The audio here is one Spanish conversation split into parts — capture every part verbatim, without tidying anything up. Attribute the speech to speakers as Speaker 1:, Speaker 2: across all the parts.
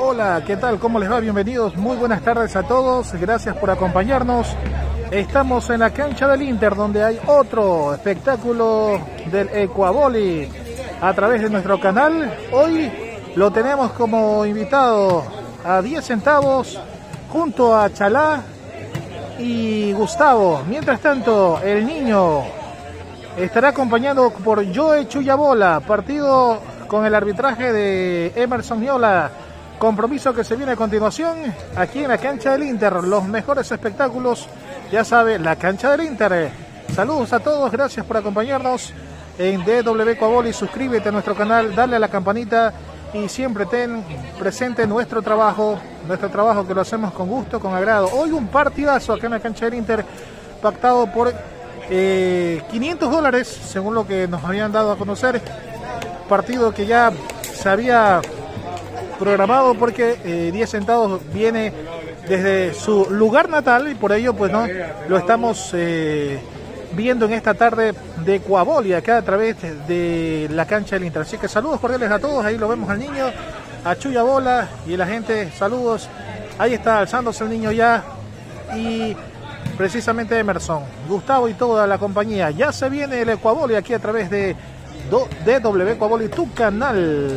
Speaker 1: Hola, ¿qué tal? ¿Cómo les va? Bienvenidos, muy buenas tardes a todos, gracias por acompañarnos. Estamos en la cancha del Inter, donde hay otro espectáculo del Ecuavoli a través de nuestro canal. Hoy lo tenemos como invitado a diez centavos junto a Chalá y Gustavo. Mientras tanto, el niño estará acompañado por Joe Chuyabola, partido con el arbitraje de Emerson Miola. Compromiso que se viene a continuación aquí en la cancha del Inter. Los mejores espectáculos, ya sabe, la cancha del Inter. Saludos a todos, gracias por acompañarnos en D W Ecuavoli. Suscríbete a nuestro canal, dale a la campanita y siempre ten presente nuestro trabajo, nuestro trabajo que lo hacemos con gusto, con agrado. Hoy un partidazo acá en la cancha del Inter, pactado por eh, quinientos dólares, según lo que nos habían dado a conocer. Partido que ya se había programado porque eh, diez centavos viene desde su lugar natal y por ello pues no lo estamos eh, viendo en esta tarde de Ecuavoli acá a través de la cancha del Inter. Así que saludos cordiales a todos, ahí lo vemos al niño, a Chuyabola y la gente, saludos. Ahí está alzándose el niño ya y precisamente Emerson, Gustavo y toda la compañía. Ya se viene el Ecuavoli aquí a través de D W Ecuavoli, tu canal.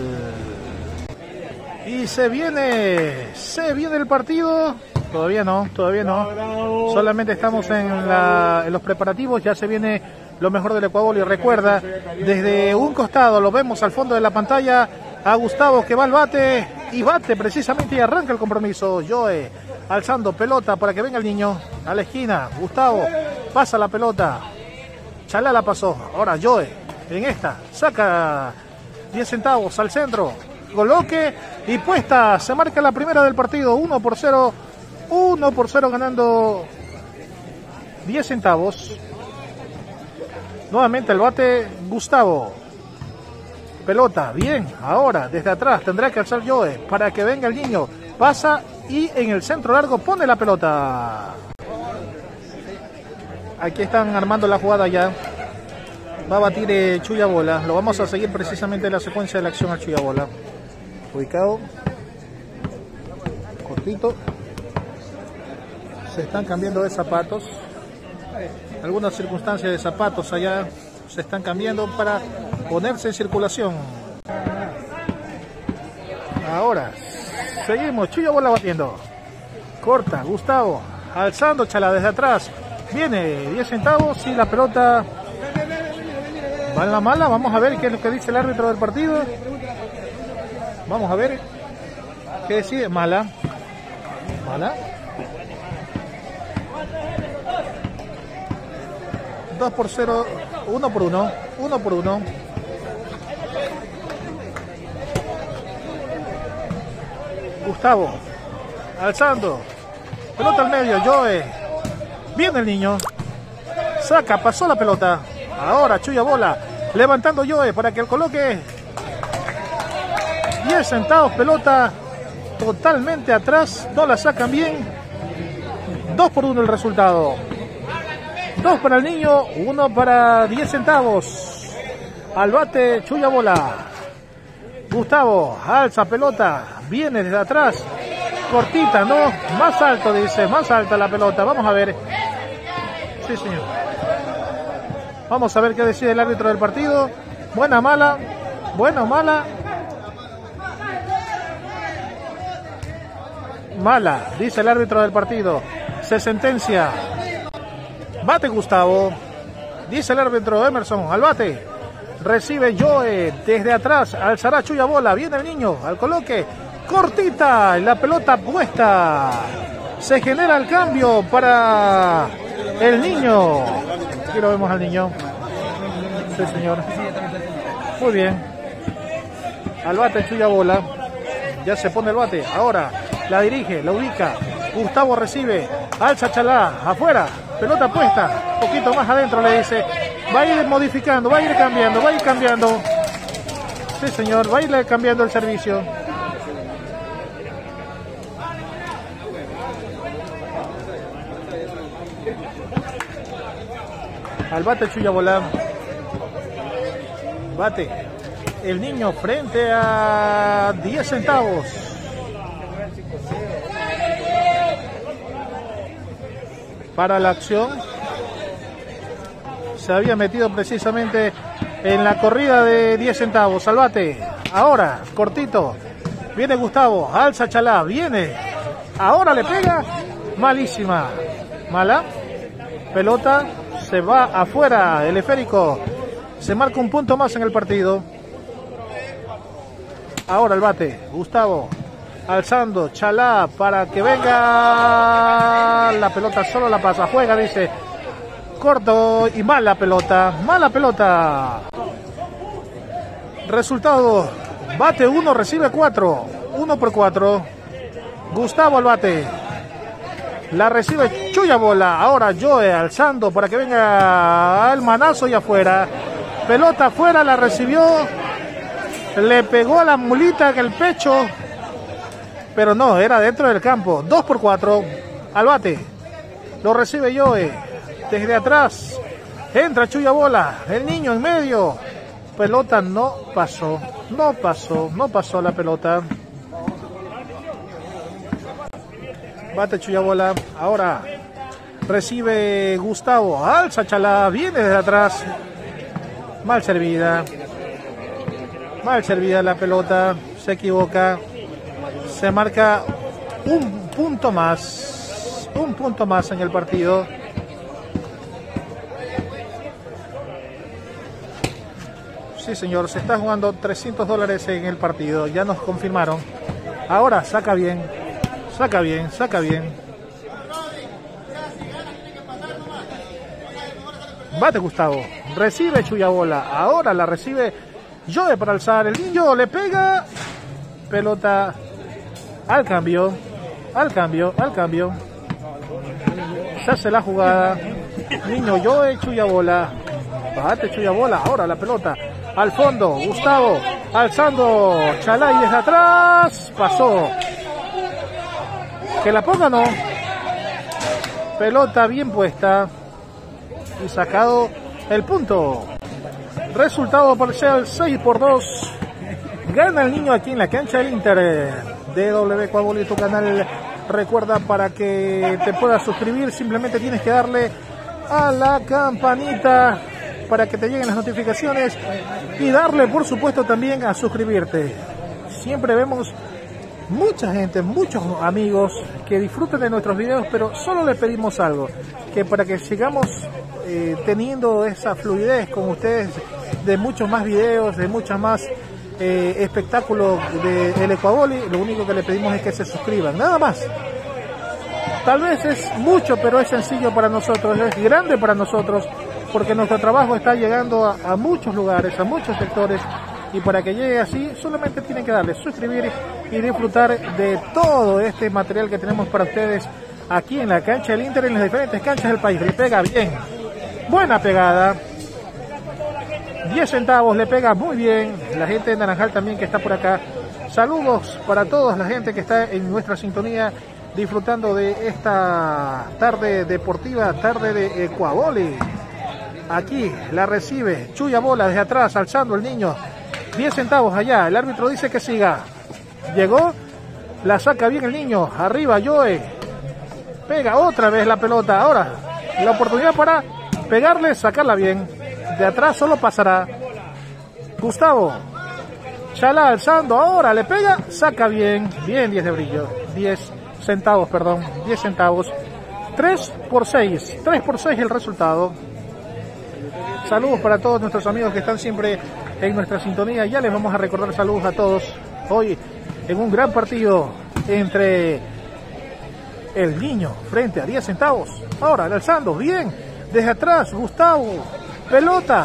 Speaker 1: Y se viene, se viene el partido. Todavía no, todavía no. Solamente estamos en, la, en los preparativos. Ya se viene lo mejor del Ecuavoli. Recuerda, desde un costado lo vemos al fondo de la pantalla a Gustavo que va al bate y bate precisamente y arranca el compromiso. Joe alzando pelota para que venga el niño a la esquina. Gustavo pasa la pelota. Chalá la pasó. Ahora Joe. En esta, saca diez centavos al centro, coloque y puesta, se marca la primera del partido, uno por cero, uno por cero ganando diez centavos. Nuevamente el bate Gustavo, pelota, bien, ahora desde atrás tendrá que alzar Joe para que venga el niño, pasa y en el centro largo pone la pelota. Aquí están armando la jugada ya. Va a batir eh, Chuyabola. Lo vamos a seguir precisamente en la secuencia de la acción al Chuyabola. Ubicado. Cortito. Se están cambiando de zapatos. Algunas circunstancias de zapatos allá se están cambiando para ponerse en circulación. Ahora seguimos. Chuyabola batiendo. Corta. Gustavo. Alzando Chalá desde atrás. Viene diez centavos y la pelota va en la mala. Vamos a ver qué es lo que dice el árbitro del partido. Vamos a ver qué decide. Mala. Mala. dos por cero. uno por uno. uno por uno. Gustavo. Alzando. Pelota al medio. Joe. Viene el niño. Saca. Pasó la pelota. Ahora Chuyabola levantando Joe para que el coloque. diez centavos, pelota totalmente atrás, no la sacan bien. dos por uno el resultado. dos para el niño, uno para diez centavos. Al bate Chuyabola. Gustavo alza pelota, viene desde atrás. Cortita, no, más alto dice, más alta la pelota. Vamos a ver. Sí, señor. Vamos a ver qué decide el árbitro del partido. Buena o mala. Buena o mala. Mala, dice el árbitro del partido. Se sentencia. Bate Gustavo. Dice el árbitro Emerson. Al bate. Recibe Joe desde atrás. Alzará Chuyabola. Viene el niño al coloque. Cortita. La pelota puesta. Se genera el cambio para el niño. Aquí lo vemos al niño. Sí, señor. Muy bien. Al bate Chuyabola. Ya se pone el bate. Ahora la dirige, la ubica. Gustavo recibe. Alza Chalá. Afuera. Pelota puesta. Un poquito más adentro le dice. Va a ir modificando, va a ir cambiando, va a ir cambiando. Sí, señor. Va a ir cambiando el servicio. Al bate Chuyabola. Bate el niño frente a diez centavos. para la acción. Se había metido precisamente en la corrida de diez centavos. Al bate. Ahora, cortito. Viene Gustavo. Alza Chalá. Viene. Ahora le pega. Malísima. Mala. Pelota. Se va afuera. El esférico. Se marca un punto más en el partido. Ahora el bate. Gustavo. Alzando. Chalá para que venga. La pelota solo la pasa. Juega, dice. Corto y mala pelota. Mala pelota. Resultado. Bate uno, recibe cuatro. uno por cuatro. Gustavo al bate. La recibe Chuya Bola. Ahora Joe alzando para que venga el manazo y afuera. Pelota afuera, la recibió. Le pegó a la mulita en el pecho. Pero no, era dentro del campo. dos por cuatro. Al bate. Lo recibe Joe. Desde atrás. Entra Chuya Bola. El niño en medio. Pelota no pasó. No pasó. No pasó la pelota. Bate Chuya Bola. Ahora recibe Gustavo. Alza Chalá. Viene desde atrás. Mal servida. Mal servida la pelota. Se equivoca. Se marca un punto más. Un punto más en el partido. Sí, señor. Se está jugando trescientos dólares en el partido. Ya nos confirmaron. Ahora saca bien. Saca bien. Saca bien. Bate Gustavo. Recibe Chuya Bola. Ahora la recibe Joe para alzar. El niño le pega. Pelota al cambio. Al cambio. Al cambio. Se hace la jugada. Niño Joe, Chuya Bola. Bate Chuya Bola. Ahora la pelota al fondo. Gustavo alzando. Chalá y desde atrás. Pasó. Que la ponga no. Pelota bien puesta. Y sacado el punto. Resultado parcial seis por dos. Gana el niño aquí en la cancha del Inter. D W Ecuaboli, tu canal. Recuerda, para que te puedas suscribir, simplemente tienes que darle a la campanita para que te lleguen las notificaciones. Y darle, por supuesto, también a suscribirte. Siempre vemos mucha gente, muchos amigos que disfrutan de nuestros videos, pero solo les pedimos algo, que para que sigamos eh, teniendo esa fluidez con ustedes, de muchos más videos, de muchas más eh, espectáculos de, del Ecuaboli, lo único que le pedimos es que se suscriban, nada más. Tal vez es mucho, pero es sencillo para nosotros, es grande para nosotros, porque nuestro trabajo está llegando a, a muchos lugares, a muchos sectores. Y para que llegue así, solamente tienen que darle suscribir y disfrutar de todo este material que tenemos para ustedes aquí en la cancha del Inter, en las diferentes canchas del país. Le pega bien, buena pegada, diez centavos, le pega muy bien. La gente de Naranjal también que está por acá. Saludos para toda la gente que está en nuestra sintonía, disfrutando de esta tarde deportiva, tarde de Ecuaboli. Aquí la recibe Chuya Bola desde atrás, alzando el niño. diez centavos allá, el árbitro dice que siga. Llegó, la saca bien el niño. Arriba Joe. Pega otra vez la pelota. Ahora, la oportunidad para pegarle, sacarla bien. De atrás solo pasará Gustavo. Chalá alzando, ahora le pega, saca bien. Bien, diez de brillo. diez centavos, perdón. diez centavos. tres por seis. tres por seis el resultado. Saludos para todos nuestros amigos que están siempre en nuestra sintonía. Ya les vamos a recordar saludos a todos. Hoy en un gran partido entre el niño frente a diez centavos. Ahora el alzando, bien. Desde atrás, Gustavo. Pelota.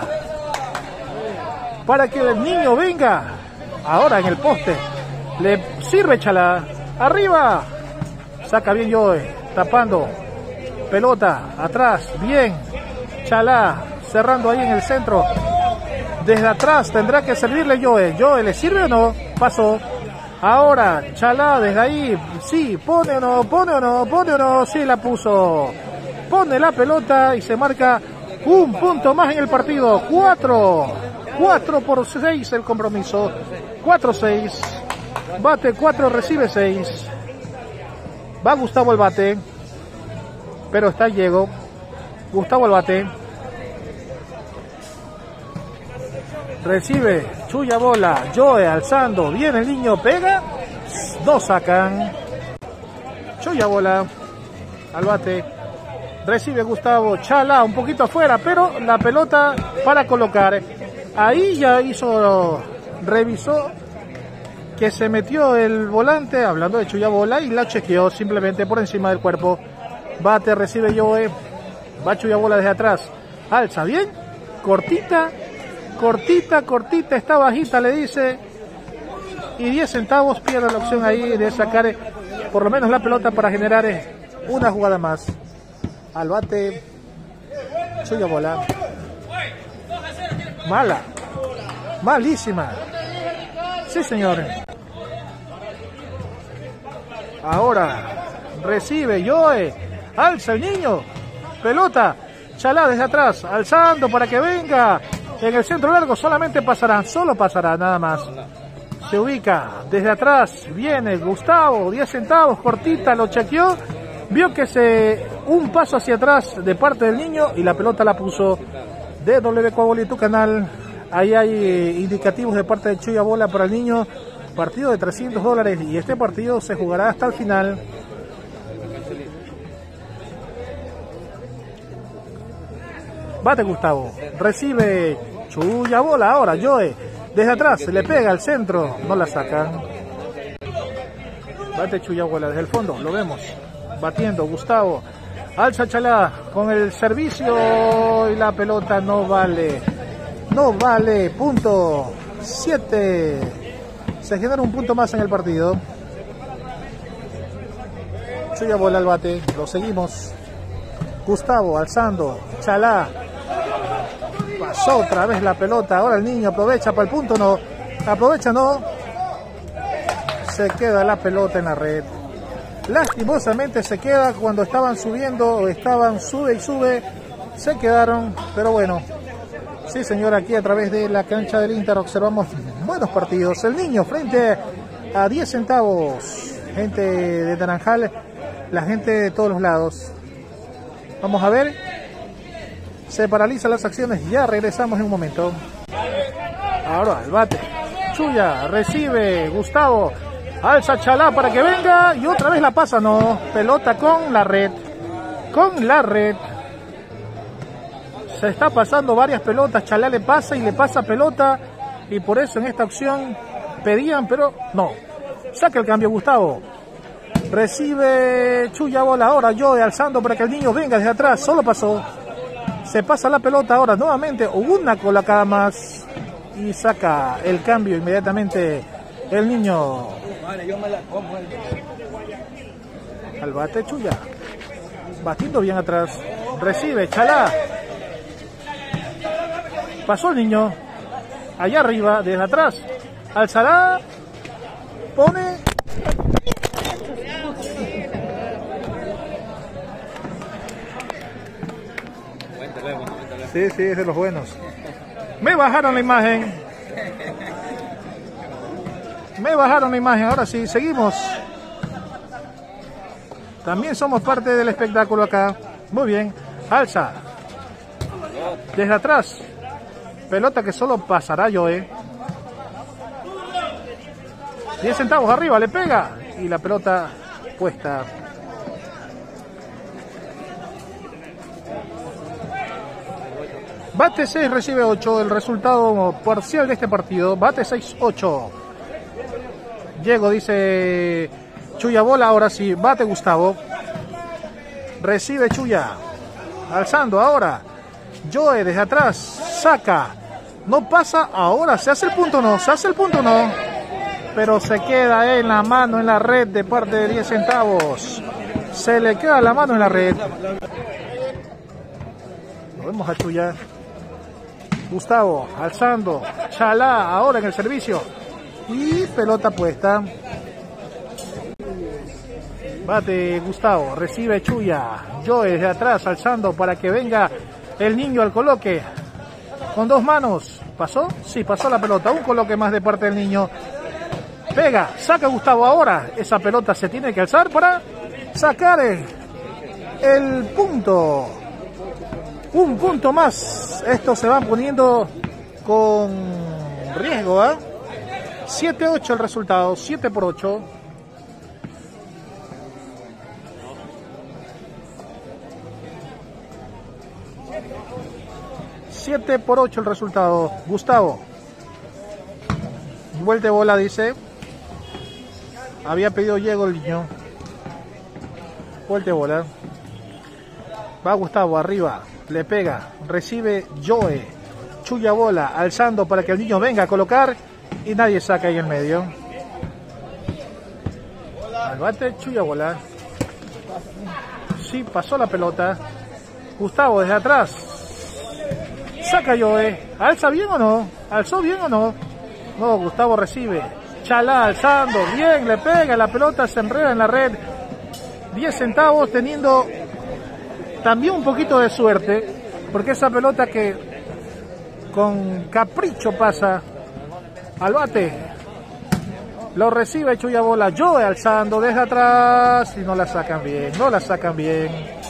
Speaker 1: Para que el niño venga. Ahora en el poste. Le sirve Chalá. Arriba. Saca bien Joe. Tapando. Pelota. Atrás. Bien. Chalá. Cerrando ahí en el centro. Desde atrás tendrá que servirle Joe. Joe, ¿le sirve o no? Pasó. Ahora, Chalá desde ahí. Sí, pone o no, pone o no, pone o no. Sí, la puso. Pone la pelota y se marca un punto más en el partido. Cuatro. Cuatro por seis el compromiso. Cuatro seis. Bate cuatro, recibe seis. Va Gustavo el bate. pero está Diego. Gustavo al bate. Recibe Chuya bola. Joe alzando. Viene el niño. Pega. No sacan. Chuya bola. Al bate. Recibe Gustavo. Chala un poquito afuera. Pero la pelota para colocar. Ahí ya hizo. Revisó. Que se metió el volante. Hablando de Chuya bola. Y la chequeó simplemente por encima del cuerpo. Bate. Recibe Joe. Va Chuya bola desde atrás. Alza bien. Cortita. Cortita, cortita, está bajita, le dice. Y diez centavos, pierde la opción ahí de sacar por lo menos la pelota para generar una jugada más. Al bate, Chuya bola. Mala. Malísima. Sí, señores. Ahora recibe Joe. Alza el niño. Pelota. Chalá desde atrás. Alzando para que venga. En el centro largo solamente pasarán, solo pasará, nada más. Se ubica desde atrás, viene Gustavo, diez centavos, cortita, lo chequeó. Vio que se un paso hacia atrás de parte del niño y la pelota la puso. D W Ecuaboli, tu canal. Ahí hay indicativos de parte de Chuya bola para el niño. Partido de trescientos dólares y este partido se jugará hasta el final. Bate Gustavo, recibe Chuya bola ahora, Joe, desde atrás, le pega al centro, no la sacan. Bate Chuya bola desde el fondo, lo vemos, batiendo Gustavo, alza Chalá con el servicio y la pelota no vale, no vale, punto siete, se genera un punto más en el partido. Chuya bola al bate, lo seguimos, Gustavo alzando, Chalá. Pasó otra vez la pelota, ahora el niño aprovecha para el punto, no, aprovecha no, se queda la pelota en la red, lastimosamente se queda cuando estaban subiendo, o estaban sube y sube, se quedaron, pero bueno, sí señor, aquí a través de la cancha del Inter observamos buenos partidos, el niño frente a diez centavos, gente de Naranjal, la gente de todos los lados, vamos a ver. Se paralizan las acciones, ya regresamos en un momento. Ahora el bate. Chuya, recibe Gustavo. Alza Chalá para que venga y otra vez la pasa, no. Pelota con la red. Con la red. Se está pasando varias pelotas. Chalá le pasa y le pasa pelota. Y por eso en esta opción pedían, pero no. Saca el cambio Gustavo. Recibe Chuya bola ahora. Joe alzando para que el niño venga desde atrás. Solo pasó. Se pasa la pelota ahora nuevamente, una colocada más y saca el cambio inmediatamente el niño. Al bate Chuya, batiendo bien atrás, recibe Chalá, pasó el niño, allá arriba, desde atrás, alzará, pone... Sí, sí, es de los buenos. Me bajaron la imagen. Me bajaron la imagen. Ahora sí, seguimos. También somos parte del espectáculo acá. Muy bien. Alza. Desde atrás. Pelota que solo pasará Joe. diez centavos arriba, le pega. Y la pelota puesta. Bate seis, recibe ocho, el resultado parcial de este partido, bate seis ocho. Diego dice Chuya bola, ahora sí, bate Gustavo. Recibe Chuya, alzando ahora. Joe desde atrás, saca. No pasa, ahora se hace el punto no, se hace el punto no. Pero se queda en la mano, en la red de parte de diez centavos. Se le queda la mano en la red. Lo vemos a Chuya. Gustavo alzando, Chalá ahora en el servicio y pelota puesta. Bate Gustavo, recibe Chuya, Joe desde atrás alzando para que venga el niño al coloque con dos manos. ¿Pasó? Sí, pasó la pelota, un coloque más de parte del niño. Pega, saca Gustavo ahora, esa pelota se tiene que alzar para sacar el punto. Un punto más. Estos se van poniendo con riesgo, ¿eh? siete ocho el resultado, siete por ocho. siete por ocho el resultado. Gustavo. Vuelta de bola, dice. Había pedido Diego el niño. Vuelta de bola. Va Gustavo arriba. Le pega. Recibe Joe. Chuya bola. Alzando para que el niño venga a colocar. Y nadie saca ahí en medio. Al bate, Chuya bola. Sí, pasó la pelota. Gustavo desde atrás. Saca Joe. ¿Alza bien o no? ¿Alzó bien o no? No, Gustavo recibe. Chalá alzando. Bien, le pega. La pelota se enreda en la red. diez centavos teniendo también un poquito de suerte. Porque esa pelota que con capricho pasa al bate. Lo recibe Chuya bola. Joe alzando desde atrás. Y no la sacan bien. No la sacan bien.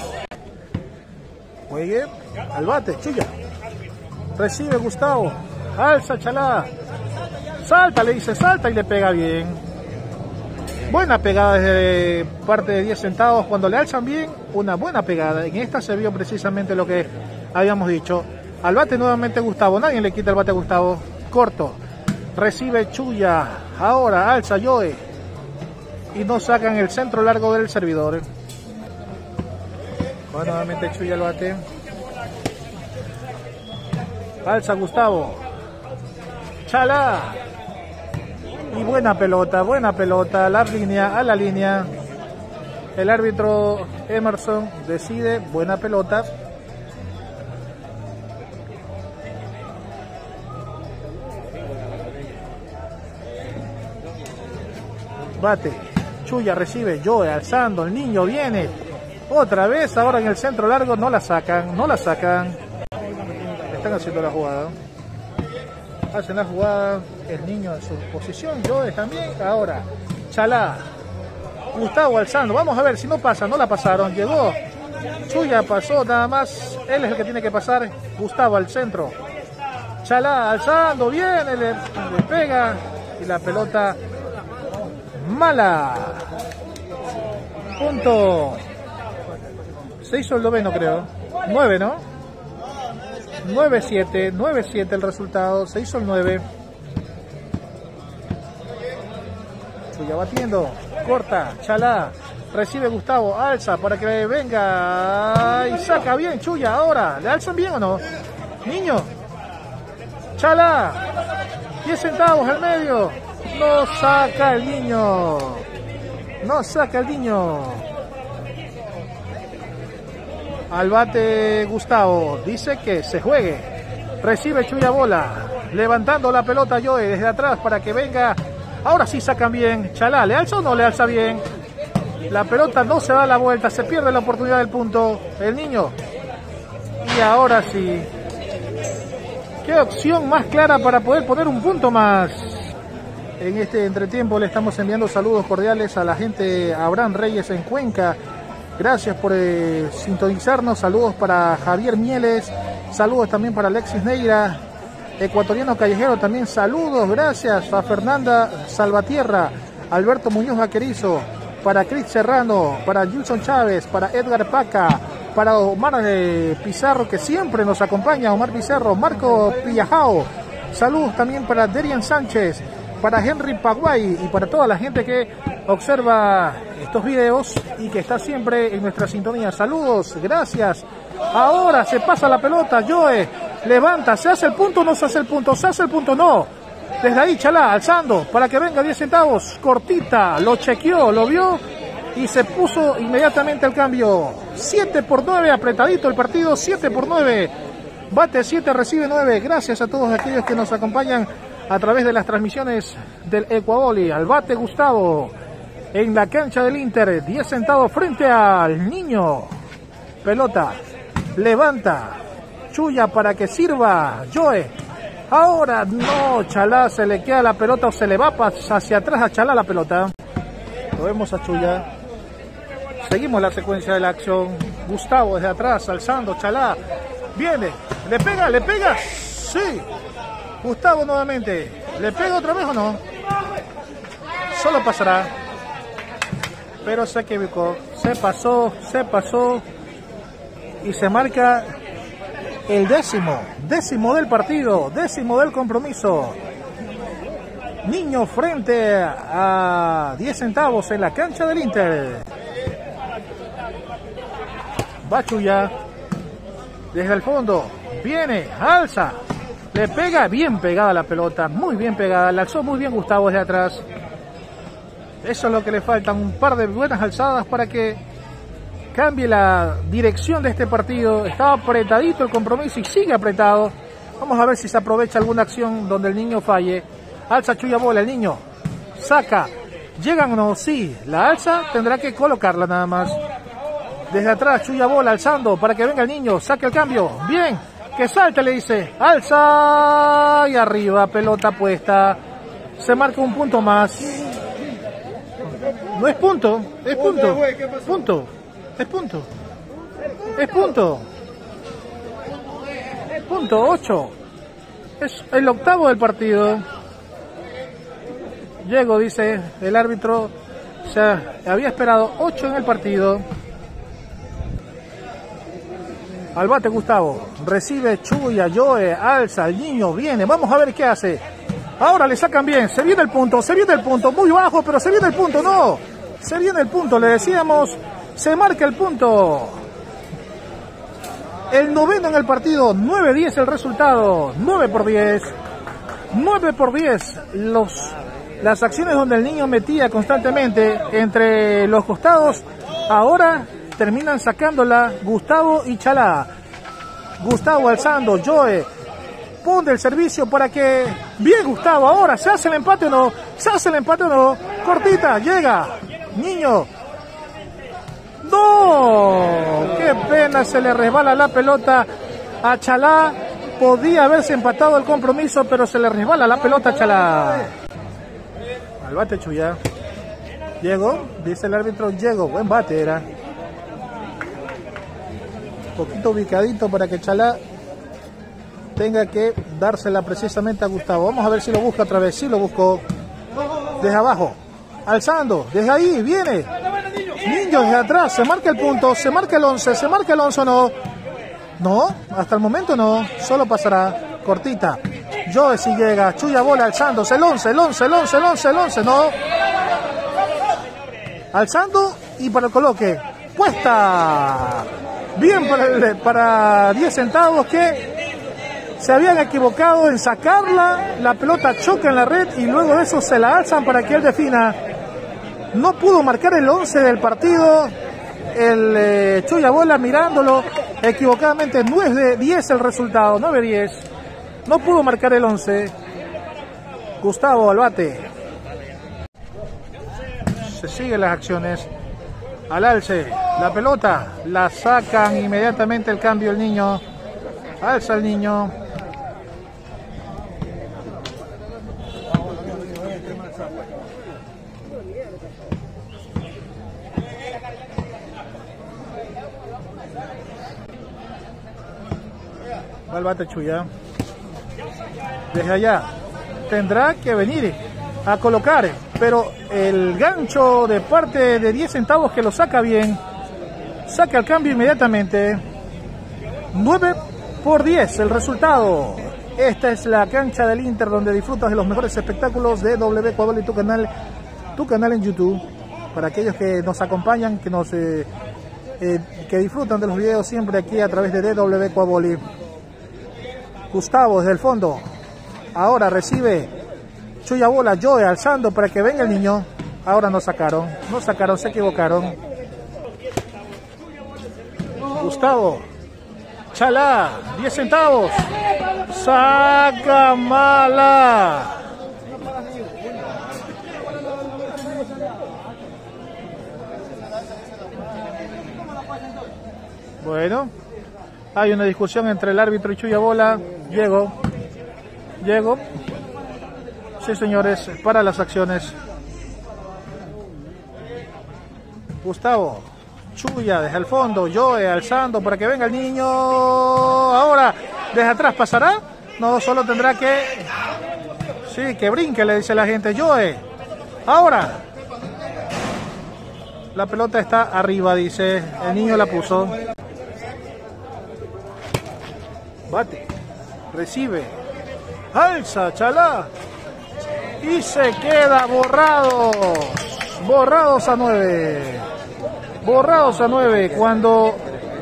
Speaker 1: Juegue al bate. Chuya. Recibe Gustavo. Alza Chalá. Salta, le dice salta y le pega bien. Buena pegada desde parte de diez centavos. Cuando le alzan bien, una buena pegada. En esta se vio precisamente lo que habíamos dicho. Al bate nuevamente Gustavo. Nadie le quita el bate a Gustavo. Corto. Recibe Chuya. Ahora alza Joe. Y no sacan el centro largo del servidor. Va nuevamente Chuya al bate. Alza Gustavo. Chalá. Y buena pelota, buena pelota. La línea, a la línea. El árbitro Emerson decide. Buena pelota. Bate. Chuya recibe. Joe alzando. El niño viene. Otra vez. Ahora en el centro largo. No la sacan. No la sacan. Están haciendo la jugada. Hacen la jugada. El niño en su posición. Joe también. Ahora. Chalá. Gustavo alzando. Vamos a ver si no pasa. No la pasaron. Llegó. Chuya pasó nada más. Él es el que tiene que pasar. Gustavo al centro. Chalá alzando. Viene. Le, le pega. Y la pelota. Mala. Punto. Se hizo el noveno, creo. nueve, ¿no? nueve siete. nueve siete el resultado. Se hizo el nueve. Chuya batiendo. Corta. Chalá. Recibe Gustavo. Alza para que venga. Y saca bien Chuya. Ahora. ¿Le alzan bien o no? Niño. Chalá. diez centavos al medio. No saca el niño. No saca el niño. Al bate Gustavo. Dice que se juegue. Recibe Chuya bola. Levantando la pelota Joe desde atrás para que venga. Ahora sí sacan bien. Chalá. ¿Le alza o no le alza bien? La pelota no se da la vuelta. Se pierde la oportunidad del punto. El niño. Y ahora sí. Qué opción más clara para poder poner un punto más. En este entretiempo le estamos enviando saludos cordiales a la gente, a Abraham Reyes en Cuenca. Gracias por eh, sintonizarnos. Saludos para Javier Mieles. Saludos también para Alexis Neira. Ecuatoriano Callejero también saludos. Gracias a Fernanda Salvatierra. Alberto Muñoz Vaquerizo. Para Cris Serrano. Para Gilson Chávez. Para Edgar Paca. Para Omar eh, Pizarro, que siempre nos acompaña. Omar Pizarro. Marco Pillajao. Saludos también para Derian Sánchez. Para Henry Paguay y para toda la gente que observa estos videos y que está siempre en nuestra sintonía. Saludos, gracias. Ahora se pasa la pelota, Joe levanta, se hace el punto, no se hace el punto, se hace el punto, no. Desde ahí Chalá alzando para que venga diez centavos, cortita, lo chequeó, lo vio y se puso inmediatamente el cambio. siete por nueve, apretadito el partido, siete por nueve. Bate siete, recibe nueve. Gracias a todos aquellos que nos acompañan a través de las transmisiones del Ecuavoli. Al bate Gustavo en la cancha del Inter, diez centavos frente al niño. Pelota, levanta Chuya para que sirva Joe. Ahora no, Chalá se le queda la pelota o se le va hacia atrás a Chalá la pelota. Lo vemos a Chuya. Seguimos la secuencia de la acción. Gustavo desde atrás, alzando, Chalá. Viene, le pega, le pega. Sí. Gustavo nuevamente. ¿Le pega otra vez o no? Solo pasará. Pero se equivocó. Se pasó, se pasó. Y se marca el décimo. Décimo del partido. Décimo del compromiso. Niño frente a diez centavos en la cancha del Inter. Bachuya desde el fondo, viene, alza, le pega, bien pegada la pelota, muy bien pegada, la alzó muy bien Gustavo desde atrás. Eso es lo que le faltan, un par de buenas alzadas para que cambie la dirección de este partido. Estaba apretadito el compromiso y sigue apretado. Vamos a ver si se aprovecha alguna acción donde el niño falle. Alza Chuya Bola, el niño saca, llegan o no, sí, la alza, tendrá que colocarla nada más. Desde atrás, Chuya Bola alzando para que venga el niño, saque el cambio, bien, que salte, le dice, alza y arriba, pelota puesta, se marca un punto más. No es punto, es punto, punto, es punto, es punto, punto, ocho, es el octavo del partido. Llego, dice el árbitro, o sea, había esperado ocho en el partido. Al bate Gustavo, recibe Chuya, Joe, alza, el niño viene, vamos a ver qué hace. Ahora le sacan bien, se viene el punto, se viene el punto, muy bajo, pero se viene el punto, no, se viene el punto, le decíamos, se marca el punto. El noveno en el partido, nueve diez el resultado, nueve por diez, nueve por diez los, las acciones donde el niño metía constantemente entre los costados, ahora terminan sacándola Gustavo y Chalá. Gustavo alzando, Joe pone el servicio para que... Bien Gustavo, ahora ¿se hace el empate o no? ¿Se hace el empate o no? Cortita, llega, niño. ¡No! ¡Qué pena! Se le resbala la pelota a Chalá. Podía haberse empatado el compromiso, pero se le resbala la pelota a Chalá. Al bate Chuya. Llegó, dice el árbitro, llegó, buen bate era. Poquito ubicadito para que Chalá tenga que dársela precisamente a Gustavo. Vamos a ver si lo busca otra vez. Sí lo buscó. Desde abajo. Alzando. Desde ahí. Viene. Niño desde atrás. Se marca el punto. Se marca el once. Se marca el once o no. No. Hasta el momento no. Solo pasará. Cortita. Joe si llega. Chuya Bola alzándose. El once. El once. El once. El once. El once. No. Alzando y para el coloque. Puesta. Bien para, el, para diez centavos que se habían equivocado en sacarla, la pelota choca en la red y luego de eso se la alzan para que él defina. No pudo marcar el once del partido, el eh, Chuya Bola mirándolo equivocadamente, nueve diez el resultado, nueve diez. No pudo marcar el once. Gustavo al bate. Se siguen las acciones. Al alce, la pelota, la sacan inmediatamente el cambio el niño, alza el niño, va el bate Chuya, desde allá, tendrá que venir a colocar, pero el gancho de parte de diez centavos que lo saca bien, saca el cambio inmediatamente. Nueve por diez el resultado. Esta es la cancha del Inter donde disfrutas de los mejores espectáculos de W Ecuador y tu canal, tu canal en YouTube. Para aquellos que nos acompañan, que nos eh, eh, que disfrutan de los videos siempre aquí a través de D W Ecuador. Gustavo desde el fondo. Ahora recibe Chuya Bola, Joe alzando para que venga el niño. Ahora no sacaron, no sacaron, se equivocaron. Gustavo, Chalá, diez centavos. Saca mala. Bueno, hay una discusión entre el árbitro y Chuya Bola. Llego, llego. Sí, señores, para las acciones. Gustavo, Chuya desde el fondo, Joe alzando para que venga el niño. Ahora, desde atrás pasará. No, solo tendrá que... Sí, que brinque, le dice la gente. Joe. Ahora. La pelota está arriba, dice. El niño la puso. Bate. Recibe. Alza, Chalá. Y se queda borrados. Borrados a nueve. Borrados a nueve. Cuando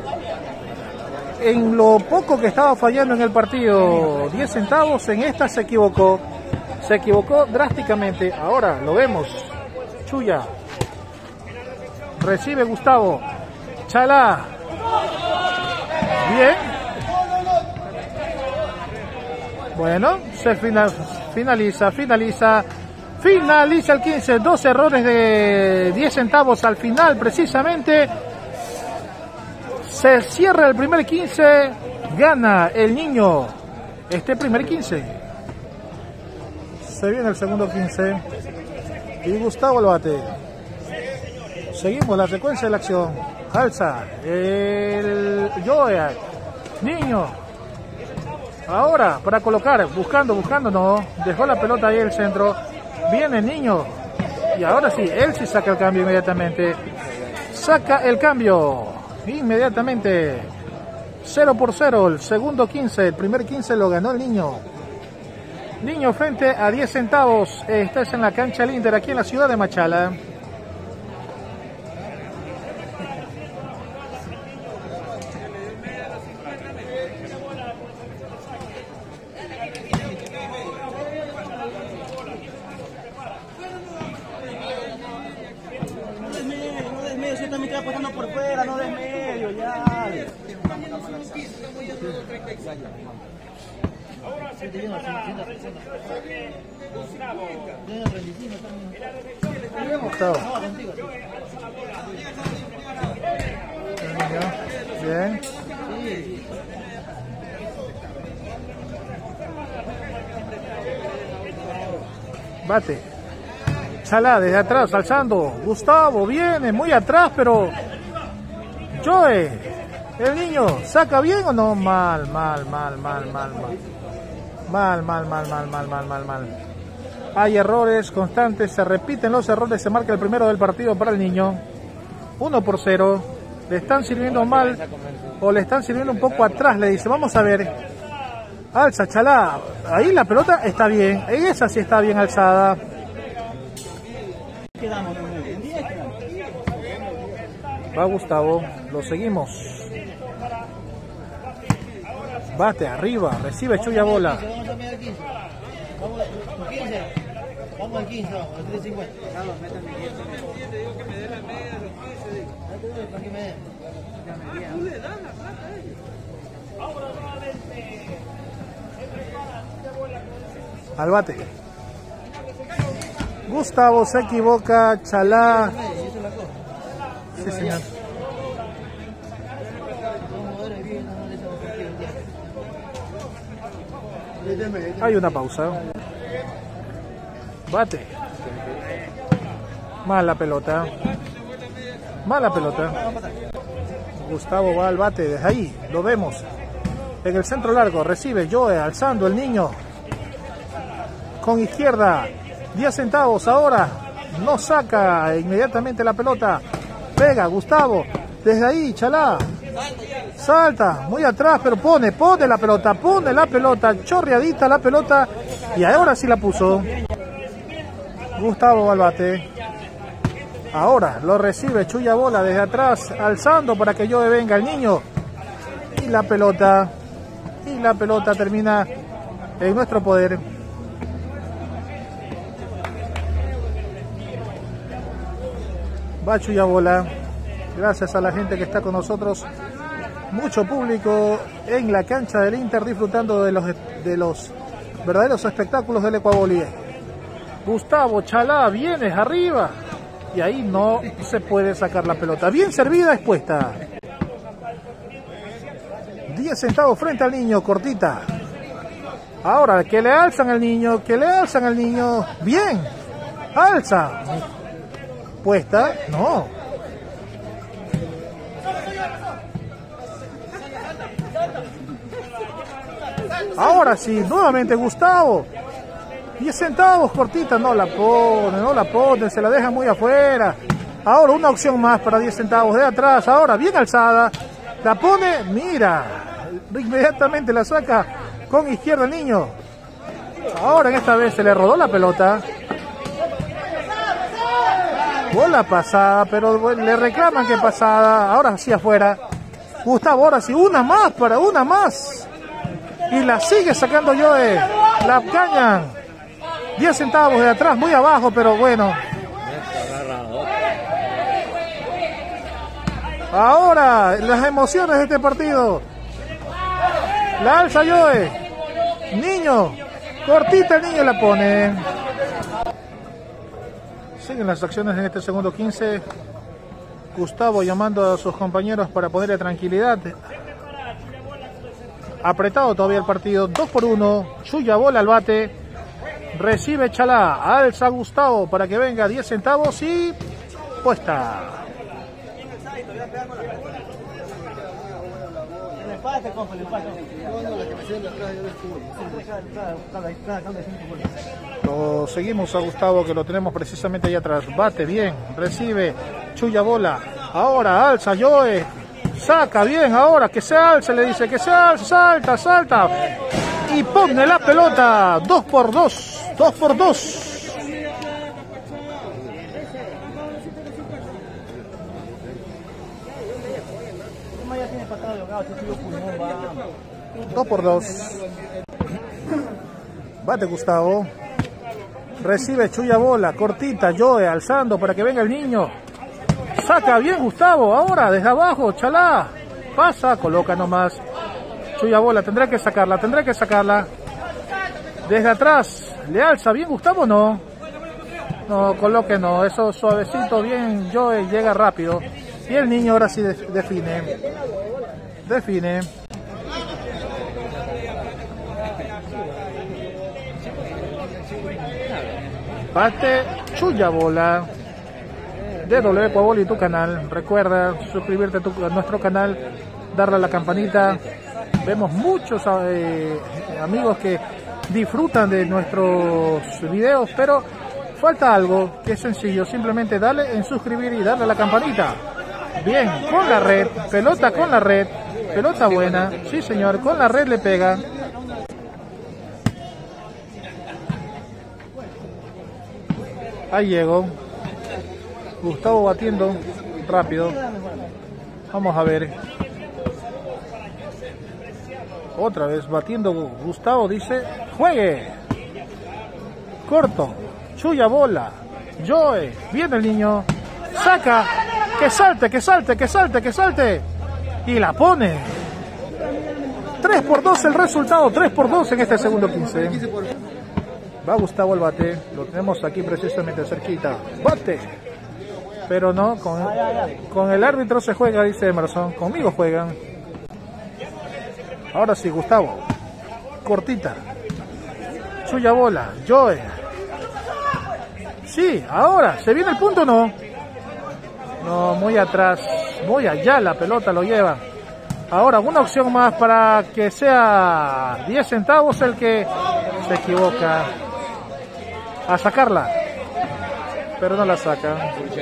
Speaker 1: en lo poco que estaba fallando en el partido, diez centavos, en esta se equivocó. Se equivocó drásticamente. Ahora lo vemos. Chuya. Recibe Gustavo. Chalá. Bien. Bueno, se final, finaliza, finaliza. Finaliza el quince. Dos errores de diez centavos al final, precisamente. Se cierra el primer quince. Gana el niño este primer quince. Se viene el segundo quince. Y Gustavo al bate. Seguimos la secuencia de la acción. Alza. El Joe. Niño. Ahora para colocar. Buscando, buscando. No. Dejó la pelota ahí en el centro. Viene el niño. Y ahora sí. Él sí saca el cambio inmediatamente. Saca el cambio. Inmediatamente. cero por cero. El segundo quince. El primer quince lo ganó el niño. Niño frente a diez centavos. Estás en la cancha del Inter aquí en la ciudad de Machala.
Speaker 2: Por fuera, no des medio, ya.
Speaker 1: Gustavo. Bien. Bate. Chalá desde atrás, alzando. Gustavo viene muy atrás, pero Joe, el niño, ¿saca bien o no? Mal, mal, mal, mal, mal, mal. Mal, mal, mal, mal, mal, mal, mal, mal. Hay errores constantes, se repiten los errores, se marca el primero del partido para el niño. uno por cero. Le están sirviendo mal o le están sirviendo un poco atrás, le dice. Vamos a ver. Alza, Chalá. Ahí la pelota está bien. Esa sí está bien alzada. Va Gustavo, lo seguimos. Bate arriba, recibe Chuya bola.
Speaker 2: Vamos al quince, vamos al tres cincuenta.
Speaker 1: Al bate. Gustavo se equivoca, Chalá. Sí, señor. Hay una pausa. Bate. Mala pelota. Mala pelota. Gustavo va al bate desde ahí. Lo vemos. En el centro largo. Recibe Joe alzando el niño. Con izquierda. diez centavos ahora. No saca inmediatamente la pelota. Pega Gustavo. Desde ahí Chalá. Salta. Muy atrás. Pero pone. Pone la pelota. Pone la pelota. Chorreadita la pelota. Y ahora sí la puso. Gustavo al bate. Ahora lo recibe Chuya bola desde atrás. Alzando para que Joe venga el niño. Y la pelota. Y la pelota termina en nuestro poder. Va Chuya bola. Gracias a la gente que está con nosotros. Mucho público en la cancha del Inter disfrutando de los, de los verdaderos espectáculos del Ecuaboli. Gustavo Chalá, vienes arriba. Y ahí no se puede sacar la pelota. Bien servida, expuesta. diez centavos frente al niño, cortita. Ahora, que le alzan al niño, que le alzan al niño. Bien, alza. Puesta, no. Ahora sí, nuevamente Gustavo. diez centavos, cortita, no la pone, no la pone, se la deja muy afuera. Ahora una opción más para diez centavos de atrás, ahora bien alzada. La pone, mira, inmediatamente la saca con izquierda el niño. Ahora en esta vez se le rodó la pelota. Bola pasada, pero le reclaman que pasada. Ahora sí afuera. Gustavo, ahora sí, una más para una más. Y la sigue sacando Joe. La caña. diez centavos de atrás, muy abajo, pero bueno. Ahora, las emociones de este partido. La alza Joe. Niño. Cortita el niño la pone. Siguen las acciones en este segundo quince. Gustavo llamando a sus compañeros para ponerle tranquilidad. Apretado todavía el partido. dos por uno. Chuya bola al bate. Recibe Chalá. Alza Gustavo para que venga diez centavos y puesta. Lo seguimos a Gustavo, que lo tenemos precisamente ahí atrás. Bate bien, recibe Chuya bola. Ahora alza Joe. Saca bien ahora, que se alce, le dice que se alce, salta, salta. Y pone la pelota. dos por dos. dos por dos. dos por dos. Bate Gustavo. Recibe Chuya bola. Cortita Joe alzando para que venga el niño. Saca bien Gustavo. Ahora desde abajo Chalá. Pasa, coloca nomás. Chuya bola. Tendrá que sacarla. Tendrá que sacarla. Desde atrás. ¿Le alza bien Gustavo? No. No, coloque no. Eso suavecito bien. Joe llega rápido. Y el niño ahora sí define. Define. Bate Chuya bola de W Ecuaboli, tu canal. Recuerda suscribirte a, tu, a nuestro canal, darle a la campanita. Vemos muchos eh, amigos que disfrutan de nuestros videos, pero falta algo que es sencillo. Simplemente dale en suscribir y darle a la campanita. Bien, con la red, pelota con la red, pelota buena, sí señor, con la red le pega. Ahí llegó Gustavo batiendo rápido. Vamos a ver. Otra vez batiendo Gustavo, dice juegue. Corto. Chuya bola. Joe. Viene el niño. Saca. Que salte, que salte, que salte, que salte. Y la pone. tres por dos el resultado. tres por dos en este segundo quince. Va Gustavo al bate, lo tenemos aquí precisamente cerquita. Bate, pero no, con, con el árbitro se juega, dice Emerson. Conmigo juegan. Ahora sí, Gustavo. Cortita. Chuya bola. Joe. Sí, ahora, ¿se viene el punto o no? No, muy atrás, muy allá la pelota lo lleva. Ahora, una opción más para que sea diez centavos el que se equivoca. A sacarla, pero no la saca.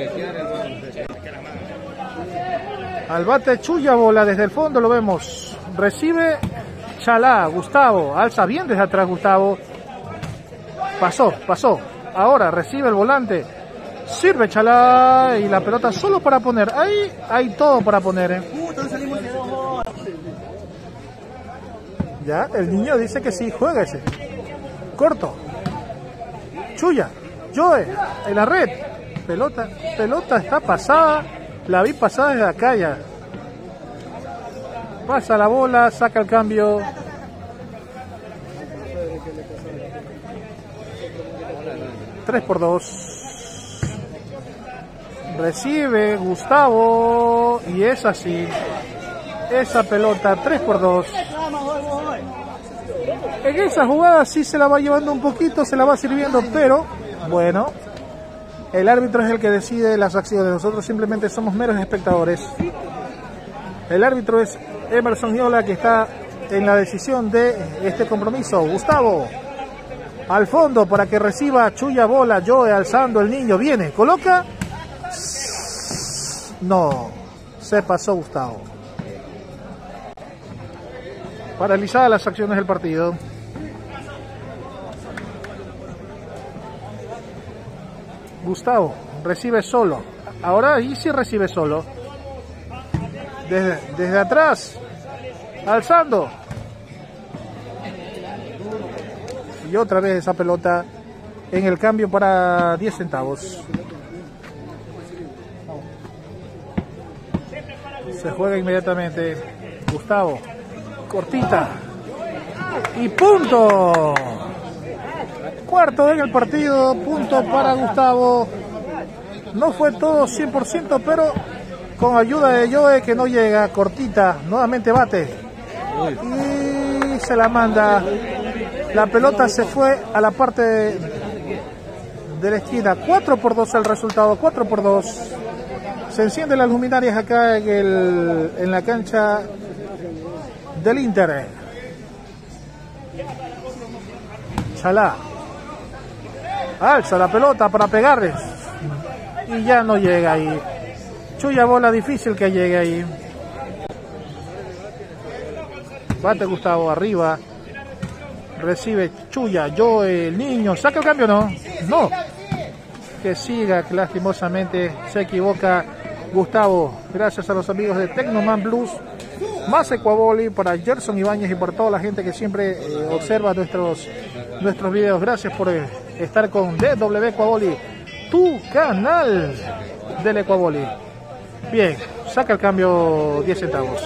Speaker 1: Al bate Chuya bola desde el fondo, lo vemos. Recibe Chalá, Gustavo, alza bien desde atrás Gustavo. Pasó, pasó. Ahora recibe el volante. Sirve Chalá y la pelota solo para poner. Ahí hay todo para poner. ¿eh? Ya, el niño dice que sí, juega ese. Corto. Chuya, Joe, en la red. Pelota, pelota está pasada. La vi pasada desde acá ya. Pasa la bola, saca el cambio. tres por dos. Recibe Gustavo. Y es así. Esa pelota, tres por dos. En esa jugada sí se la va llevando un poquito, se la va sirviendo, pero bueno, el árbitro es el que decide las acciones. Nosotros simplemente somos meros espectadores. El árbitro es Emerson Yola, que está en la decisión de este compromiso. Gustavo al fondo para que reciba Chuya Bola. Joe alzando, el niño viene, coloca. No, se pasó Gustavo. Paralizadas las acciones del partido. Gustavo recibe solo. Ahora y sí recibe solo. Desde, desde atrás. Alzando. Y otra vez esa pelota en el cambio para diez centavos. Se juega inmediatamente. Gustavo. Cortita. Y punto. Cuarto en el partido. Punto para Gustavo. No fue todo cien por ciento, pero con ayuda de Joe que no llega. Cortita. Nuevamente bate. Y se la manda. La pelota se fue a la parte de, de la esquina. cuatro por dos el resultado. cuatro por dos. Se encienden las luminarias acá en, el, en la cancha del Inter. Chalá. Alza la pelota para pegarles. Y ya no llega ahí. Chuya Bola, difícil que llegue ahí. Bate Gustavo arriba. Recibe Chuya, Joe, el niño. ¿Saca el cambio o no? No. Que siga, que lastimosamente se equivoca Gustavo. Gracias a los amigos de Tecnoman Blues. Más Ecuavoli, para Gerson Ibáñez y por toda la gente que siempre eh, observa nuestros, nuestros videos. Gracias por eh, estar con D W Ecuavoli, tu canal del Ecuavoli. Bien, saca el cambio diez centavos.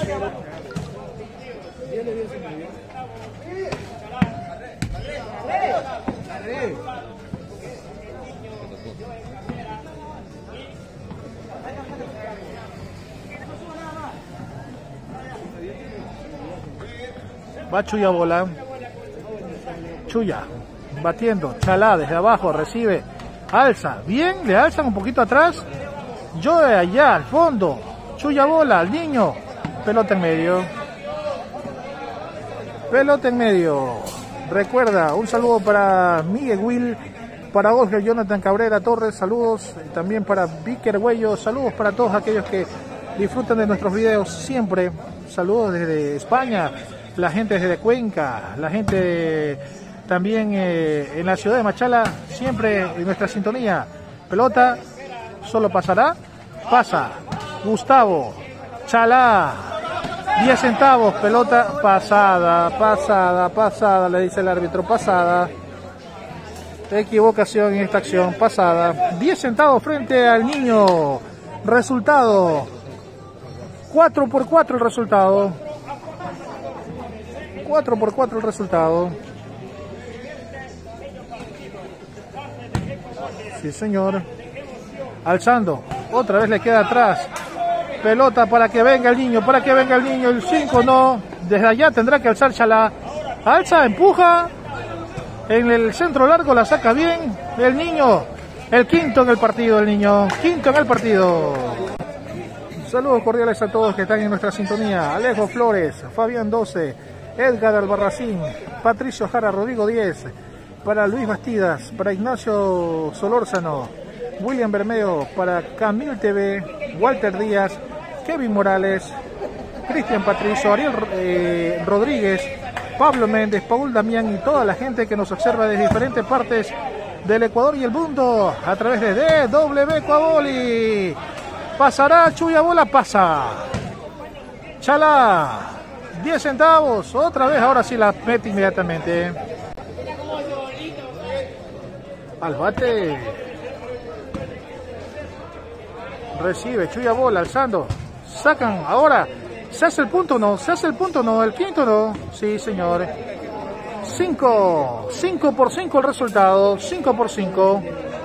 Speaker 1: Va Chuya Bola. Chuya batiendo. Chalá desde abajo recibe. Alza. Bien, le alzan un poquito atrás. Joe allá al fondo. Chuya Bola al niño. Pelota en medio. Pelota en medio. Recuerda, un saludo para Miguel Will, para Oscar Jonathan Cabrera Torres, saludos. También para Víker Huello, saludos para todos aquellos que disfrutan de nuestros videos siempre. Saludos desde España. La gente desde Cuenca, la gente también eh, en la ciudad de Machala, siempre en nuestra sintonía. Pelota, solo pasará, pasa, Gustavo, Chalá, diez centavos, pelota pasada, pasada, pasada, le dice el árbitro, pasada. Equivocación en esta acción, pasada. diez centavos frente al niño. Resultado, cuatro por cuatro el resultado. cuatro por cuatro el resultado. Sí, señor. Alzando. Otra vez le queda atrás. Pelota para que venga el niño. Para que venga el niño. El cinco no. Desde allá tendrá que alzar Chalá. Alza, empuja. En el centro largo la saca bien. El niño. El quinto en el partido, el niño. Quinto en el partido. Saludos cordiales a todos que están en nuestra sintonía. Alejo Flores. Fabián doce. Edgar Albarracín, Patricio Jara, Rodrigo diez, para Luis Bastidas, para Ignacio Solórzano, William Bermeo, para Camil T V, Walter Díaz, Kevin Morales, Cristian Patricio, Ariel eh, Rodríguez, Pablo Méndez, Paul Damián y toda la gente que nos observa desde diferentes partes del Ecuador y el mundo a través de D W Ecuavoli. Pasará Chuya Bola, pasa. Chalá. diez centavos, otra vez, ahora sí la mete inmediatamente. Al bate. Recibe Chuya Bola, alzando. Sacan, ahora. ¿Se hace el punto o no? ¿Se hace el punto o no? ¿El quinto no? Sí, señores. cinco. cinco por cinco el resultado. cinco por cinco.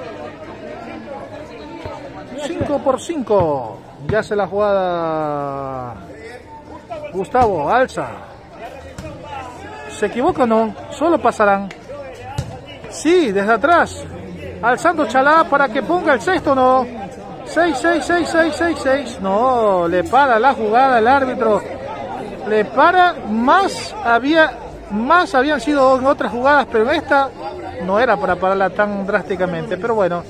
Speaker 1: cinco por cinco. Ya se la jugada. Gustavo, alza. ¿Se equivoca o no? Solo pasarán. Sí, desde atrás. Alzando Chalá para que ponga el sexto, ¿no? seis, seis, seis, seis, seis, seis. No, le para la jugada el árbitro. le para, más había, más habían sido en otras jugadas, pero en esta no era para pararla tan drásticamente. Pero bueno,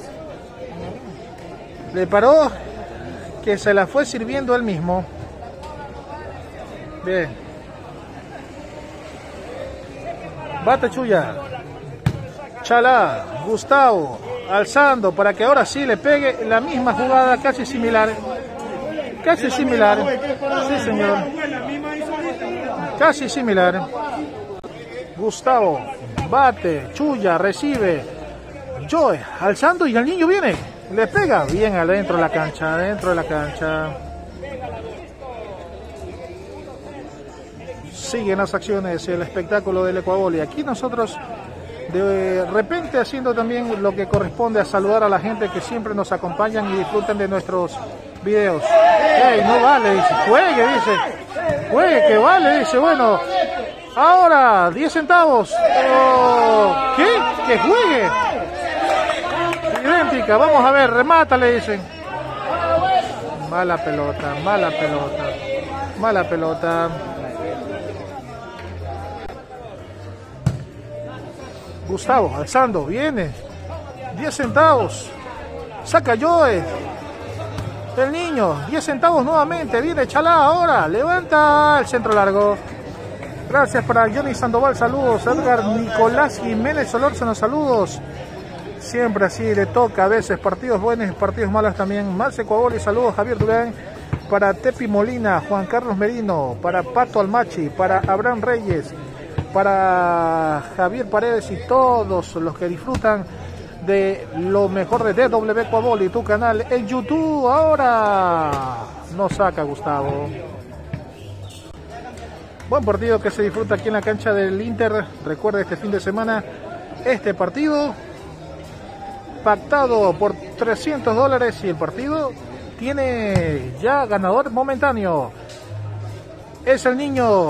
Speaker 1: le paró, que se la fue sirviendo él mismo. Bien. Bate Chuya. Chalá, Gustavo, alzando para que ahora sí le pegue la misma jugada, casi similar. Casi similar. Sí, señor. Casi similar. Gustavo, bate, Chuya, recibe. Joe, alzando y el niño viene. Le pega bien adentro de la cancha, adentro de la cancha. Siguen las acciones, el espectáculo del Ecuavoli. Aquí nosotros de repente haciendo también lo que corresponde a saludar a la gente que siempre nos acompañan y disfrutan de nuestros videos. Hey, no vale, dice, juegue, dice, juegue, que vale, dice, bueno, ahora diez centavos. Oh, ¿qué? Que juegue. Idéntica, vamos a ver, remata, le dicen. Mala pelota, mala pelota, mala pelota. Gustavo, alzando, viene. diez centavos. Saca Joe. El niño, diez centavos nuevamente. Viene Chalá ahora. Levanta el centro largo. Gracias para Johnny Sandoval, saludos. Edgar Nicolás Jiménez Solórzano, saludos. Siempre así le toca a veces. Partidos buenos y partidos malos también. Marce Ecuavoli, saludos. Javier Durán. Para Tepi Molina, Juan Carlos Merino. Para Pato Almachi. Para Abraham Reyes. Para Javier Paredes y todos los que disfrutan de lo mejor de D W Ecuavoli, tu canal en YouTube. Ahora nos saca Gustavo. Buen partido que se disfruta aquí en la cancha del Inter. Recuerda este fin de semana este partido pactado por trescientos dólares y el partido tiene ya ganador momentáneo. Es el niño.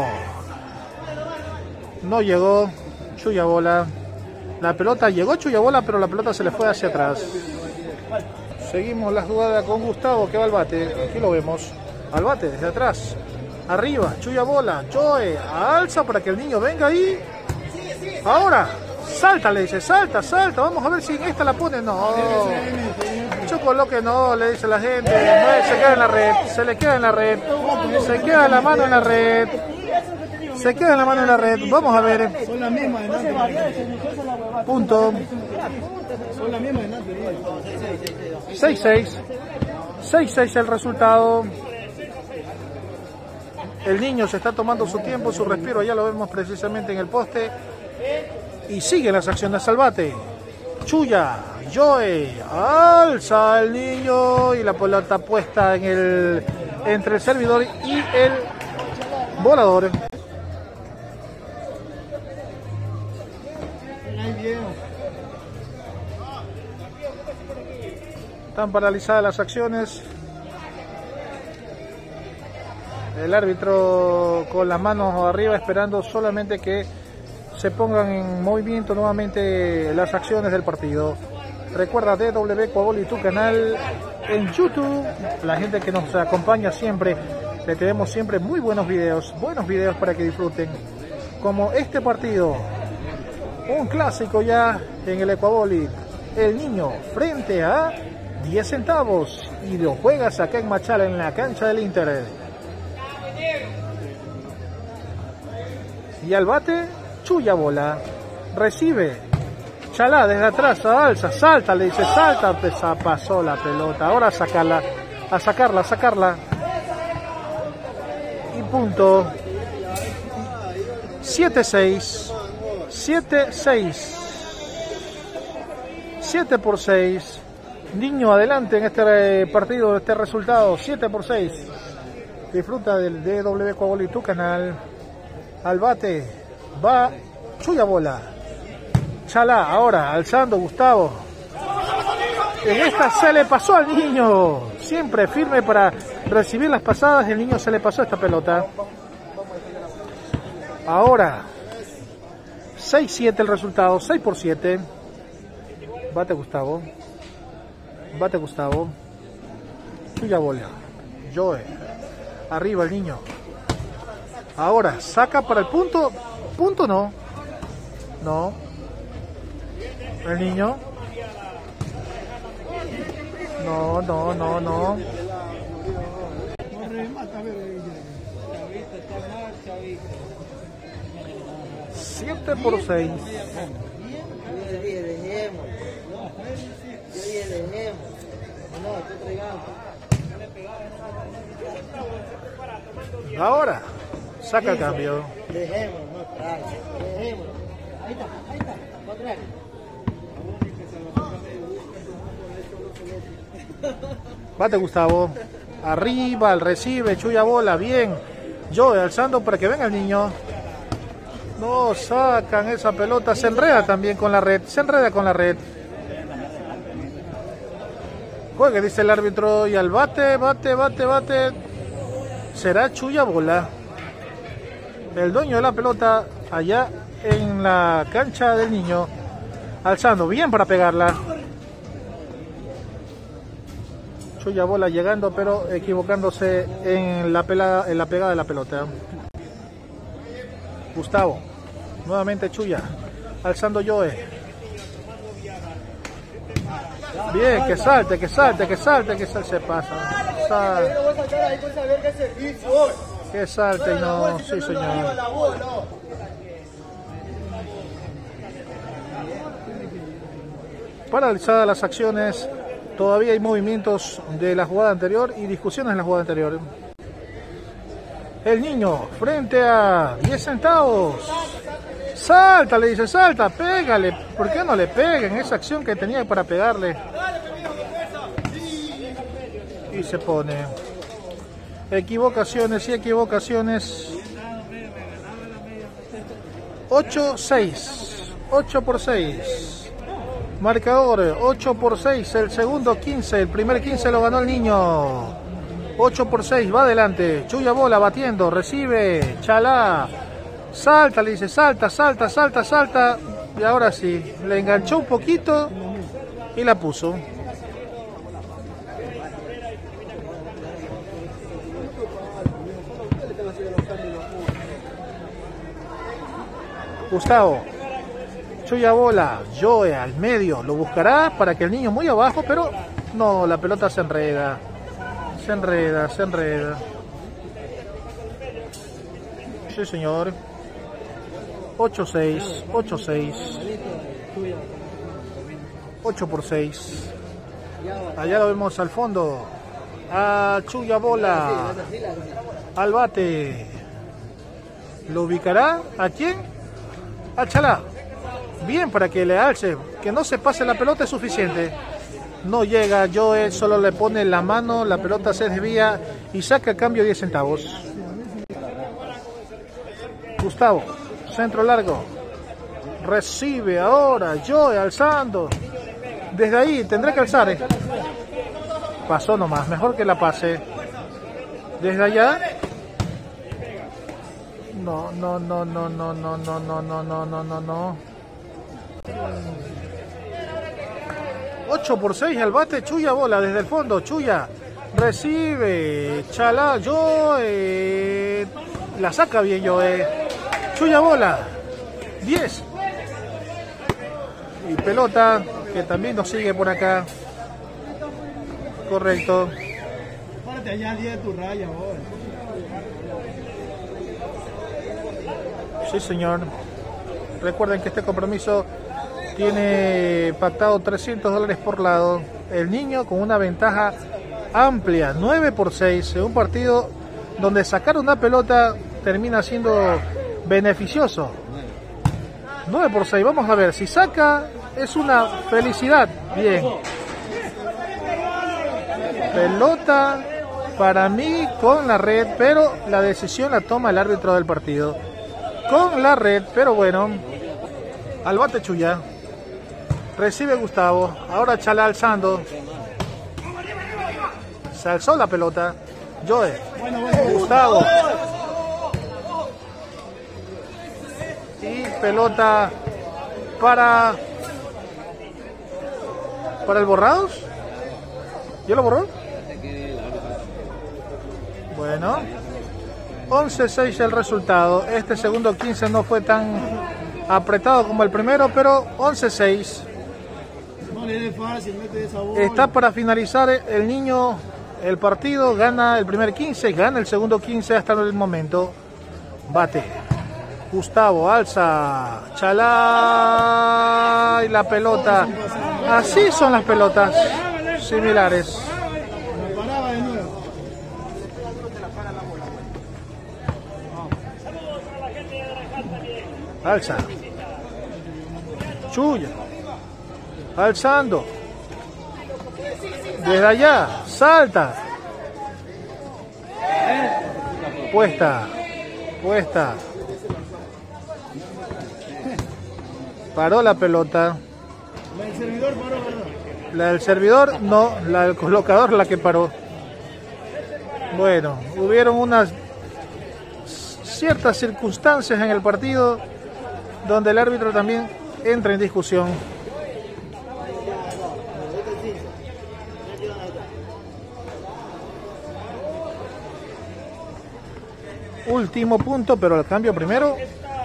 Speaker 1: No llegó Chuya Bola. La pelota llegó Chuya Bola, pero la pelota se le fue hacia atrás. Seguimos la jugada con Gustavo que va al bate. Aquí lo vemos. Al bate desde atrás. Arriba, Chuya Bola. Joe alza para que el niño venga ahí. Ahora, salta, le dice, salta, salta. Vamos a ver si en esta la pone. No. Chocoloque no, le dice la gente. No, se queda en la red. Se le queda en la red. Se queda la mano en la red. Se queda la mano en la red. Vamos a ver.
Speaker 2: Son las mismas de Nante.
Speaker 1: Punto.
Speaker 2: Son las mismas de Nante.
Speaker 1: seis seis. seis seis el resultado. El niño se está tomando su tiempo, su respiro. Ya lo vemos precisamente en el poste. Y siguen las acciones al bate. Chuya, Joe, alza el niño. Y la pelota puesta en el entre el servidor y el volador. Están paralizadas las acciones. El árbitro con las manos arriba esperando solamente que se pongan en movimiento nuevamente las acciones del partido. Recuerda D W Ecuavoli, tu canal en YouTube. La gente que nos acompaña siempre, le tenemos siempre muy buenos videos, buenos videos para que disfruten. Como este partido, un clásico ya en el Ecuavoli. El niño frente a diez centavos y lo juegas acá en Machala en la cancha del Inter. Y al bate, Chuya Bola. Recibe. Chalá desde atrás, alza, salta, le dice, salta, pesa, pasó la pelota. Ahora a sacarla, a sacarla, a sacarla. Y punto. siete seis. siete seis. siete por seis. Niño adelante en este partido, este resultado, siete por seis. Disfruta del D W Ecuavoli, tu canal. Al bate va Chuya Bola. Chalá ahora alzando Gustavo. En esta se le pasó al niño. Siempre firme para recibir las pasadas. El niño se le pasó esta pelota. Ahora seis siete el resultado, seis por siete. Bate Gustavo. Bate Gustavo. Chuya Bola. Joe. Arriba el niño. Ahora saca para el punto. Punto no. No. El niño. No, no, no, no. siete por seis. Ahora saca el cambio. Bate Gustavo. Arriba, el recibe, Chuya bola, bien. Joe alzando para que venga el niño. No sacan esa pelota, se enreda también con la red, se enreda con la red. Juegue, dice el árbitro, y al bate, bate, bate, bate. Será Chuya bola. El dueño de la pelota allá en la cancha del niño. Alzando, bien para pegarla. Chuya bola llegando, pero equivocándose en la, pelada, en la pegada de la pelota. Gustavo. Nuevamente Chuya. Alzando Joe. Bien, que salte, que salte, que salte, que salte. Se pasa. Sal. Que salte y no. Sí, señor. Paralizadas las acciones. Todavía hay movimientos de la jugada anterior y discusiones en la jugada anterior. El niño frente a diez centavos. Salta, le dice, salta, pégale. ¿Por qué no le peguen esa acción que tenía para pegarle? Y se pone. Equivocaciones y equivocaciones. ocho seis. ocho por seis. Marcador ocho por seis. El segundo quince. El primer quince lo ganó el niño. ocho por seis. Va adelante. Chuya bola batiendo. Recibe. Chalá. Salta, le dice, salta, salta, salta, salta. Y ahora sí, le enganchó un poquito y la puso. Gustavo. Chuya bola. Joe al medio. Lo buscará para que el niño muy abajo, pero no, la pelota se enreda. Se enreda, se enreda. Sí, señor. ocho seis, ocho seis. ocho por seis. Allá lo vemos al fondo. A Chuya bola. Al bate. ¿Lo ubicará? ¿A quién? A Chalá. Bien para que le alce. Que no se pase la pelota es suficiente. No llega. Joe solo le pone la mano. La pelota se desvía y saca a cambio diez centavos. Gustavo. Centro largo. Recibe ahora. Joe alzando. Desde ahí tendrá que alzar. ¿eh? Pasó nomás. Mejor que la pase. Desde allá. No, no, no, no, no, no, no, no, no, no, no, no, no. ocho por seis al bate. Chuya bola desde el fondo. Chuya. Recibe. Chalá. Joe. La saca bien Joe. Chuya bola. diez. Y pelota que también nos sigue por acá. Correcto.
Speaker 2: Párate allá, diez de tu raya, vos.
Speaker 1: Sí, señor. Recuerden que este compromiso tiene pactado trescientos dólares por lado. El niño con una ventaja amplia, nueve por seis, en un partido donde sacar una pelota termina siendo beneficioso. nueve por seis, vamos a ver, si saca es una felicidad. Bien. Pelota para mí con la red, pero la decisión la toma el árbitro del partido. Con la red, pero bueno. Al bate Chuya. Recibe Gustavo. Ahora Chalá alzando. Se alzó la pelota. Joe. Gustavo. Y pelota para... ¿Para el Borrados? ¿Ya lo borró? Bueno. once seis el resultado. Este segundo quince no fue tan apretado como el primero, pero once seis.
Speaker 2: No le dé fácil, mete esa bola.
Speaker 1: Está para finalizar el niño el partido, gana el primer quince, gana el segundo quince hasta el momento. Bate. Gustavo alza, chalá y la pelota. Así son las pelotas similares.
Speaker 2: Me paraba de nuevo.
Speaker 1: Alza. Chuya. Alzando. Desde allá. Salta. Puesta. Puesta. Paró la pelota.
Speaker 2: La del servidor paró, ¿verdad?
Speaker 1: La del servidor no, la del colocador la que paró. Bueno, hubieron unas ciertas circunstancias en el partido donde el árbitro también entra en discusión. Último punto, pero al cambio primero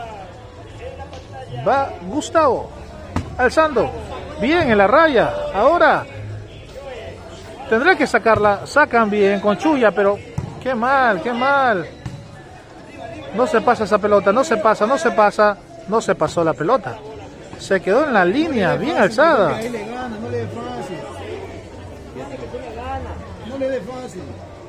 Speaker 1: va Gustavo, alzando, bien en la raya, ahora tendrá que sacarla, sacan bien con Chuya, pero qué mal, qué mal, no se pasa esa pelota, no se pasa, no se pasa, no se pasó la pelota, se quedó en la línea, bien alzada.
Speaker 2: Ahí le gana, no le dé fácil. No le dé fácil.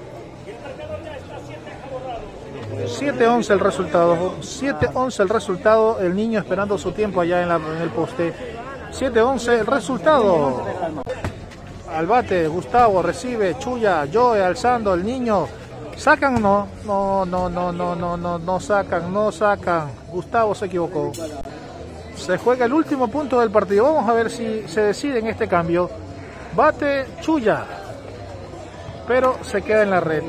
Speaker 1: siete once el resultado, siete once el resultado, el niño esperando su tiempo allá en, la, en el poste. siete once el resultado. Al bate, Gustavo recibe, Chuya, Joe alzando, el niño. ¿Sacan? No, no, no, no, no, no, no, no sacan, no sacan. Gustavo se equivocó. Se juega el último punto del partido. Vamos a ver si se decide en este cambio. Bate Chuya, pero se queda en la red.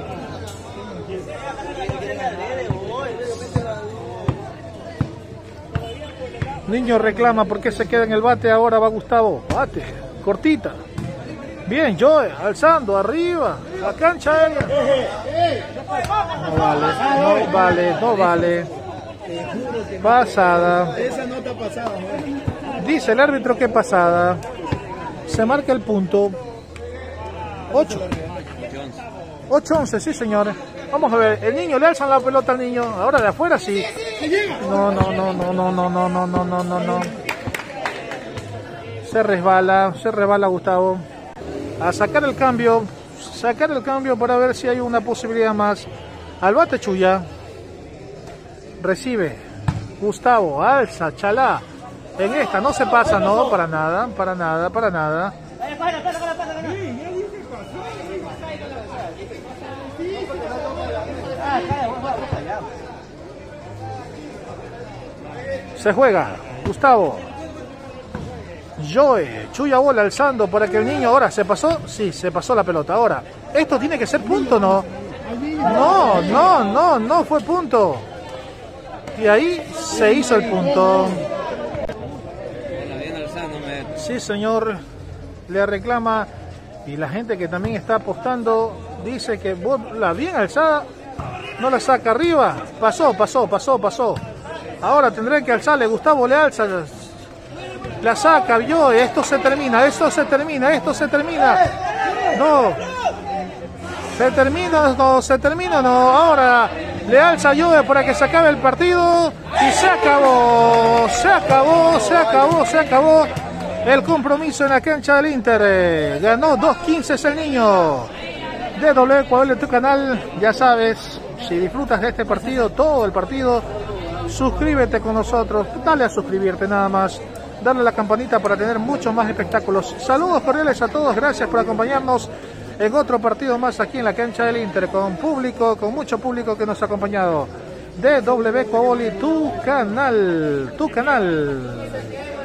Speaker 1: Niño reclama porque se queda en el bate. Ahora va Gustavo. Bate, cortita. Bien, Joe, alzando, arriba, la cancha aérea. No vale, no vale, no vale. Pasada.
Speaker 2: Esa nota pasada, ¿no?
Speaker 1: Dice el árbitro que pasada. Se marca el punto. ocho. ocho once, sí señores. Vamos a ver, el niño, le alzan la pelota al niño. Ahora de afuera sí. No, no, no, no, no, no, no, no, no, no, no, no. Se resbala, se resbala Gustavo. A sacar el cambio, sacar el cambio para ver si hay una posibilidad más. Al bate Chuya. Recibe. Gustavo, alza, chalá. En esta no se pasa, no, para nada, para nada, para nada. Se juega, Gustavo. Joe, Chuya bola alzando para que el niño ahora se pasó. Sí, se pasó la pelota. Ahora, esto tiene que ser punto, ¿no? No, no, no, no fue punto. Y ahí se hizo el punto. Sí, señor, le reclama. Y la gente que también está apostando dice que la bien alzada no la saca arriba. Pasó, pasó, pasó, pasó. Ahora tendré que alzarle. Gustavo le alza. La saca, vio. Esto se termina, esto se termina, esto se termina. No. Se termina, no, se termina, no. Ahora le alza Joe para que se acabe el partido. Y se acabó, se acabó, se acabó, se acabó. El compromiso en la cancha del Inter. Ganó dos quince el niño. D W Ecuador de tu canal. Ya sabes, si disfrutas de este partido, todo el partido, suscríbete con nosotros. Dale a suscribirte nada más. Darle a la campanita para tener muchos más espectáculos. Saludos cordiales a todos. Gracias por acompañarnos en otro partido más aquí en la cancha del Inter. Con público, con mucho público que nos ha acompañado. D W Ecuador, tu canal. Tu canal.